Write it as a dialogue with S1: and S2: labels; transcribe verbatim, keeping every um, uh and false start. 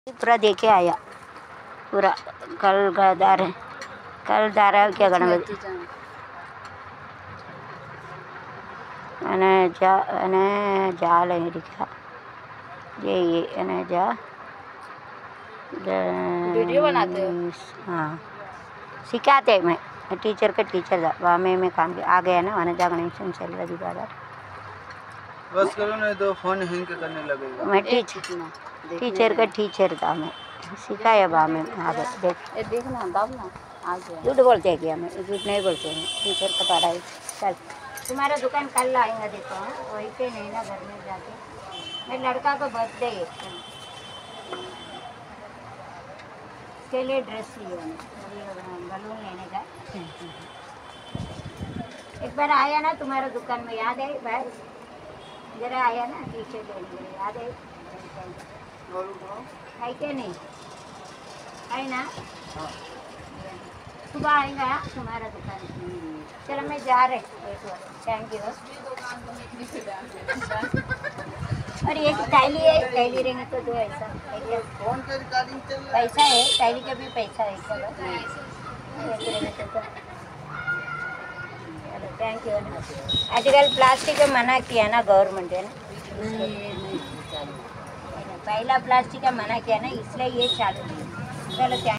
S1: पूरा देके आया पूरा कल दार कल दारा क्या गणपति अने जा अने जाल अमेरिका ये ये अने जा
S2: वीडियो बनाते हो?
S1: हाँ सिखाते मैं टीचर का टीचर था वहाँ में मैं काम किया आ गया ना वनजा गणेशन चल रही बाजार
S3: बस करो नहीं तो फोन हैंग करने लगेगा।
S1: मैं टीचर टीचर का टीचर था मैं सिखाया बा में आ गए देख
S2: ये देखना दब ना आ गया।
S1: झूठ बोलते हैं क्या मैं झूठ नहीं बोलते हैं टीचर का पढ़ाई कल तुम्हारा दुकान कल आएगा देखो हाँ वहीं पे नहीं ना घर में जाके मेरे लड़का का बर्थडे है उसके लिए ड्रेस लिए बलून लेने का एक बार आया ना तुम्हारा दुकान में याद है भाई जरा आया ना टी शर्ट लेने याद है है क्या नहीं है ना सुबह आएगा तुम्हारा दुकान चलो मैं जा रहे थैंक यू और ये टाइली है टाइली रहेंगे तो दो ऐसा
S3: फोन पे रिकॉर्डिंग चल रहा
S1: पैसा है टाइली का भी पैसा है चलो चलो थैंक यू आजकल प्लास्टिक का मना किया ना गवर्नमेंट है ना पहला प्लास्टिक का मना किया ना इसलिए ये चालू है चलो